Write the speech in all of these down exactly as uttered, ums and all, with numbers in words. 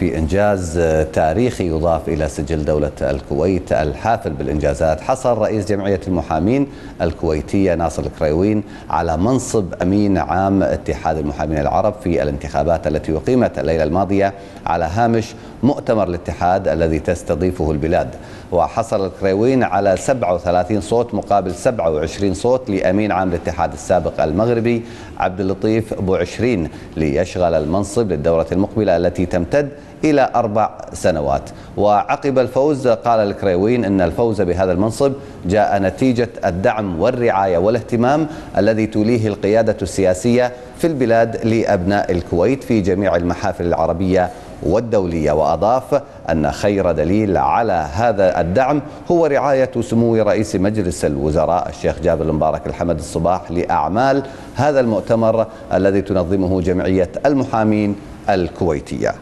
في إنجاز تاريخي يضاف إلى سجل دولة الكويت الحافل بالإنجازات. حصل رئيس جمعية المحامين الكويتية ناصر الكريوين على منصب أمين عام اتحاد المحامين العرب في الانتخابات التي أقيمت الليلة الماضية على هامش مؤتمر الاتحاد الذي تستضيفه البلاد. وحصل الكريوين على سبعة وثلاثين صوت مقابل سبعة وعشرين صوت لأمين عام الاتحاد السابق المغربي عبد اللطيف بوعشرين ليشغل المنصب للدورة المقبلة التي تمتد إلى أربع سنوات. وعقب الفوز قال الكريوين أن الفوز بهذا المنصب جاء نتيجة الدعم والرعاية والاهتمام الذي توليه القيادة السياسية في البلاد لأبناء الكويت في جميع المحافل العربية والدولية. وأضاف أن خير دليل على هذا الدعم هو رعاية سمو رئيس مجلس الوزراء الشيخ جابر المبارك الحمد الصباح لأعمال هذا المؤتمر الذي تنظمه جمعية المحامين الكويتية.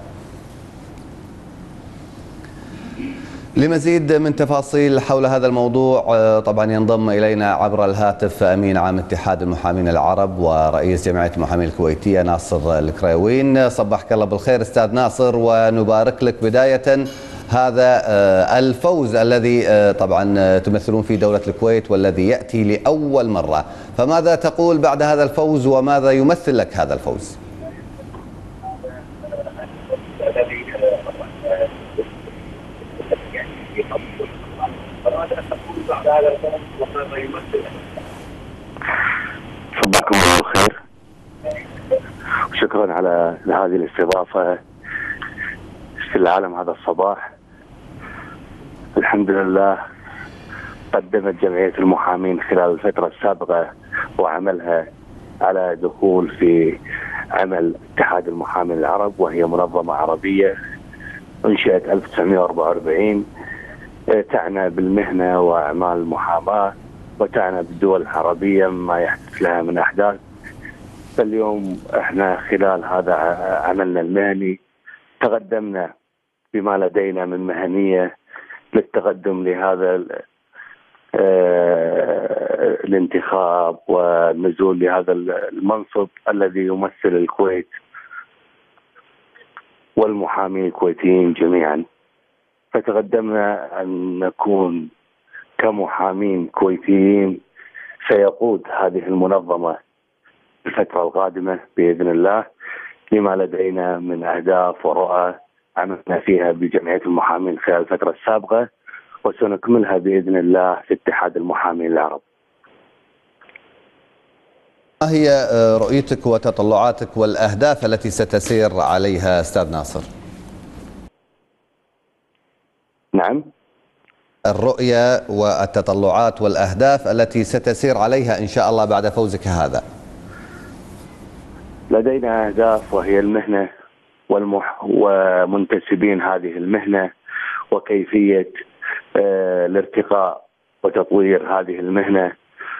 لمزيد من تفاصيل حول هذا الموضوع طبعا ينضم إلينا عبر الهاتف أمين عام اتحاد المحامين العرب ورئيس جمعية المحامين الكويتية ناصر الكريوين. صبحك الله بالخير أستاذ ناصر، ونبارك لك بداية هذا الفوز الذي طبعا تمثلون في دولة الكويت والذي يأتي لأول مرة، فماذا تقول بعد هذا الفوز وماذا يمثل لك هذا الفوز؟ صباحكم الله بالخير وشكرا على هذه الاستضافة في العالم هذا الصباح. الحمد لله قدمت جمعية المحامين خلال الفترة السابقة وعملها على دخول في عمل اتحاد المحامين العرب، وهي منظمة عربية انشئت ألف وتسعمئة وأربعة وأربعين تعنى بالمهنة وأعمال المحاماة وتعنى بالدول العربية ما يحدث لها من أحداث. فاليوم احنا خلال هذا عملنا المهني تقدمنا بما لدينا من مهنية للتقدم لهذا الانتخاب والنزول لهذا المنصب الذي يمثل الكويت والمحامين الكويتيين جميعا. فتقدمنا أن نكون كمحامين كويتيين سيقود هذه المنظمة الفترة القادمة بإذن الله لما لدينا من أهداف ورؤى عملنا فيها بجمعية المحامين خلال الفترة السابقة، وسنكملها بإذن الله في اتحاد المحامين العرب. ما هي رؤيتك وتطلعاتك والأهداف التي ستسير عليها أستاذ ناصر؟ نعم، الرؤية والتطلعات والأهداف التي ستسير عليها إن شاء الله بعد فوزك هذا. لدينا أهداف وهي المهنة والمح ومنتسبين هذه المهنة وكيفية آه الارتقاء وتطوير هذه المهنة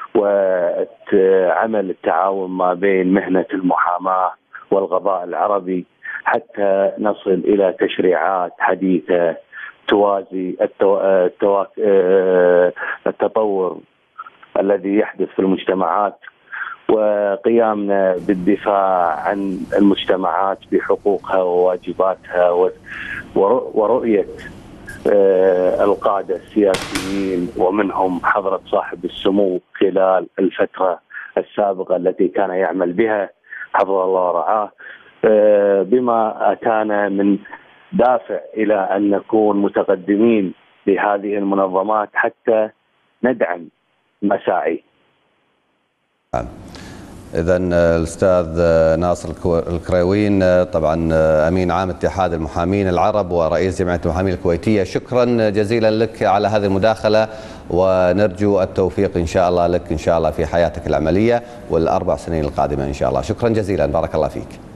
وعمل التعاون ما بين مهنة المحاماة والقضاء العربي حتى نصل إلى تشريعات حديثة توازي التو... التو... التطور الذي يحدث في المجتمعات، وقيامنا بالدفاع عن المجتمعات بحقوقها وواجباتها ورؤية القادة السياسيين ومنهم حضرة صاحب السمو خلال الفترة السابقة التي كان يعمل بها حفظه الله ورعاه، بما أتانا من دافع إلى أن نكون متقدمين بهذه المنظمات حتى ندعم مساعي. إذن الأستاذ ناصر الكريوين طبعا أمين عام اتحاد المحامين العرب ورئيس جمعية المحامين الكويتية، شكرا جزيلا لك على هذه المداخلة، ونرجو التوفيق إن شاء الله لك إن شاء الله في حياتك العملية والأربع سنين القادمة إن شاء الله. شكرا جزيلا، بارك الله فيك.